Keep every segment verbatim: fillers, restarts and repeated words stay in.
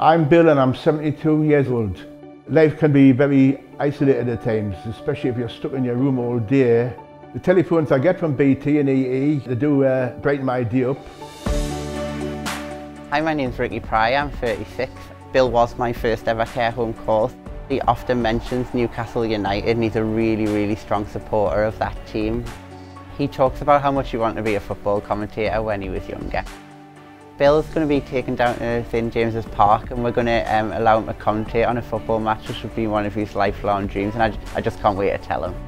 I'm Bill and I'm seventy-two years old. Life can be very isolated at times, especially if you're stuck in your room all day. The telephones I get from B T and E E, they do uh, brighten my day up. Hi, my name's Ricky Pryor, I'm thirty-six. Bill was my first ever care home call. He often mentions Newcastle United and he's a really, really strong supporter of that team. He talks about how much he wanted to be a football commentator when he was younger. Bill's going to be taken down to Saint James's Park and we're going to um, allow him to commentate on a football match, which would be one of his lifelong dreams, and I, I just can't wait to tell him.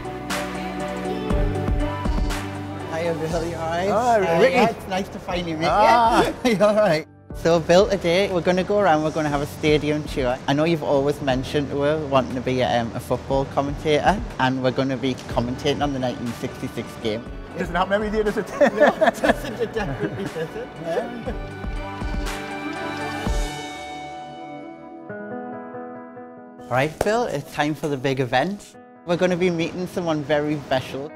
Hiya Bill, you alright? Ah, Ricky. Uh, yeah, it's nice to finally meet ah. you. You alright? So Bill, today we're going to go around, we're going to have a stadium tour. I know you've always mentioned to her wanting to be a, um, a football commentator, and we're going to be commentating on the nineteen sixty-six game. It doesn't happen every day, does it? No, it doesn't, it definitely doesn't. Yeah. Right Bill, it's time for the big event. We're going to be meeting someone very special.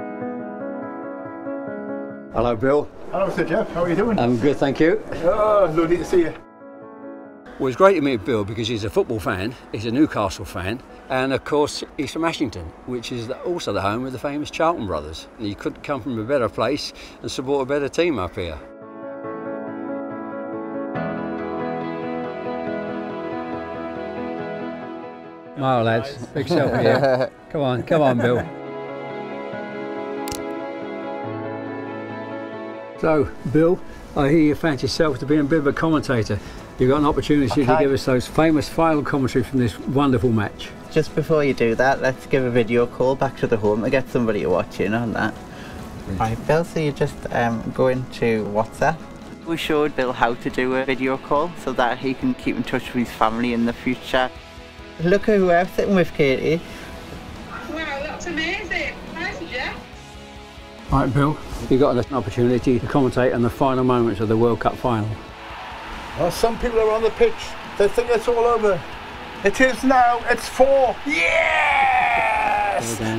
Hello Bill. Hello Sir Jeff, how are you doing? I'm good, thank you. Oh, lovely to see you. Well, it's great to meet Bill because he's a football fan, he's a Newcastle fan, and of course he's from Ashington, which is also the home of the famous Charlton brothers. You couldn't come from a better place and support a better team up here. Smile lads, big selfie here. Come on, come on Bill. So, Bill, I hear you fancy yourself to be a bit of a commentator. You've got an opportunity okay. to give us those famous final commentary from this wonderful match. Just before you do that, let's give a video call back to the home to get somebody to watch in on that. Mm. Right, Bill, so you just um, go into WhatsApp. We showed Bill how to do a video call so that he can keep in touch with his family in the future. Look at who I'm sitting with, Katie. Wow, that's amazing. Nice, Jeff. Right, Bill, you've got an opportunity to commentate on the final moments of the World Cup final. Well, some people are on the pitch, they think it's all over. It is now, it's four. Yes! Well done.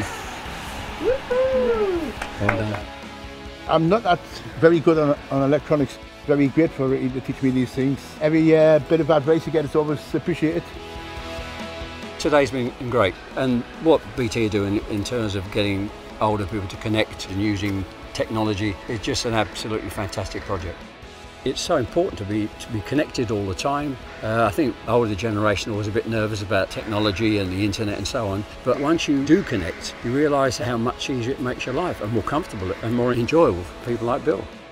Woohoo! Well done. I'm not that very good on, on electronics. Very grateful for to teach me these things. Every uh, bit of advice you get is always appreciated. Today's been great, and what B T are doing in terms of getting older people to connect and using technology is just an absolutely fantastic project. It's so important to be to be connected all the time. Uh, I think the older generation was a bit nervous about technology and the internet and so on, but once you do connect, you realise how much easier it makes your life and more comfortable and more enjoyable for people like Bill.